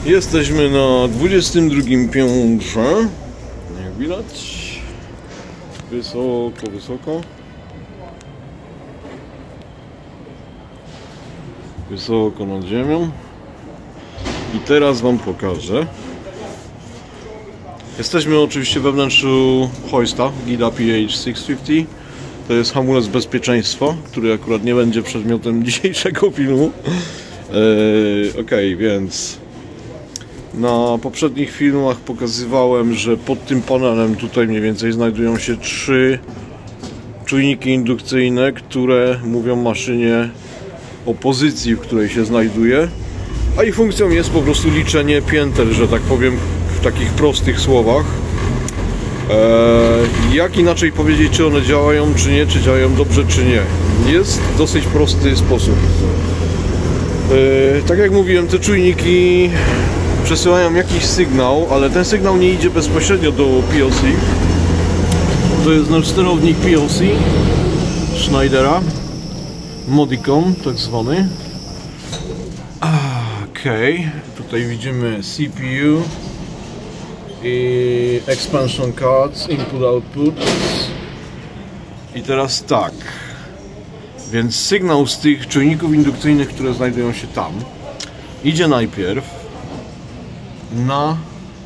Jesteśmy na 22 piętrze. Jak widać. Wysoko, wysoko. Wysoko nad ziemią. I teraz wam pokażę. Jesteśmy oczywiście we wnętrzu hoista Gida PH650. To jest hamulec bezpieczeństwa, który akurat nie będzie przedmiotem dzisiejszego filmu. Okej, więc na poprzednich filmach pokazywałem, że pod tym panelem tutaj mniej więcej znajdują się 3 czujniki indukcyjne, które mówią maszynie o pozycji, w której się znajduje, a ich funkcją jest po prostu liczenie pięter, że tak powiem, w takich prostych słowach. Jak inaczej powiedzieć, czy one działają, czy nie, czy działają dobrze, czy nie? Jest dosyć prosty sposób. Tak jak mówiłem, te czujniki przesyłają jakiś sygnał, ale ten sygnał nie idzie bezpośrednio do PLC. To jest nasz sterownik PLC Schneidera, Modicon tak zwany. Okej, tutaj widzimy CPU i expansion cards, input, output. I teraz tak, więc sygnał z tych czujników indukcyjnych, które znajdują się tam, idzie najpierw na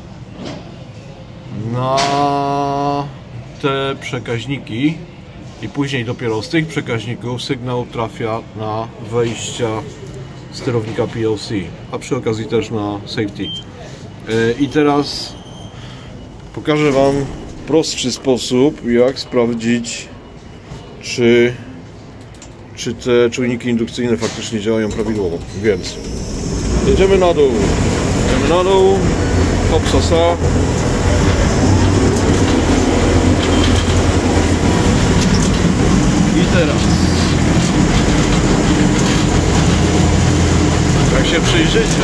te przekaźniki i później dopiero z tych przekaźników sygnał trafia na wejścia sterownika PLC, a przy okazji też na safety. I teraz pokażę wam prostszy sposób, jak sprawdzić, czy te czujniki indukcyjne faktycznie działają prawidłowo. Więc jedziemy na dół. Jedziemy na dół. Hop, sasa. I teraz, jak się przyjrzycie,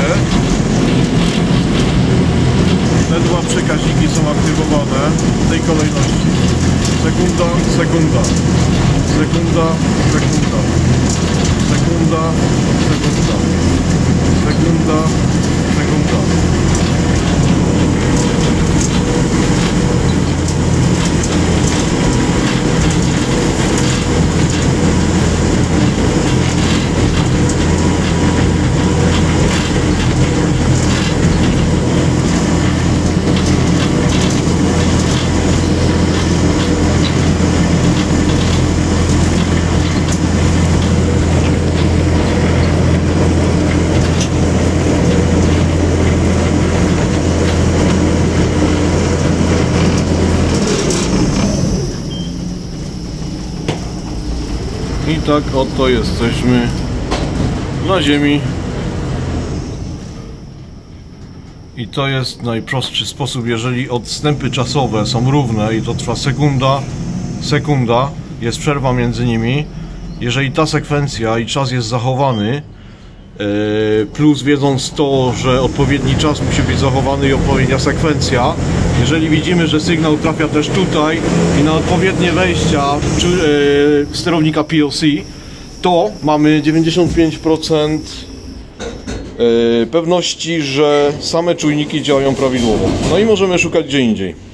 te 2 przekaźniki są aktywowane w tej kolejności. Sekunda, sekunda. Sekunda, sekunda. Sekunda, sekunda. Sekunda, sekunda. I tak oto jesteśmy na ziemi. I to jest najprostszy sposób, jeżeli odstępy czasowe są równe i to trwa sekunda, jest przerwa między nimi. Jeżeli ta sekwencja i czas jest zachowany, plus wiedząc to, że odpowiedni czas musi być zachowany i odpowiednia sekwencja, jeżeli widzimy, że sygnał trafia też tutaj i na odpowiednie wejścia sterownika PLC, to mamy 95% pewności, że same czujniki działają prawidłowo. No i możemy szukać gdzie indziej.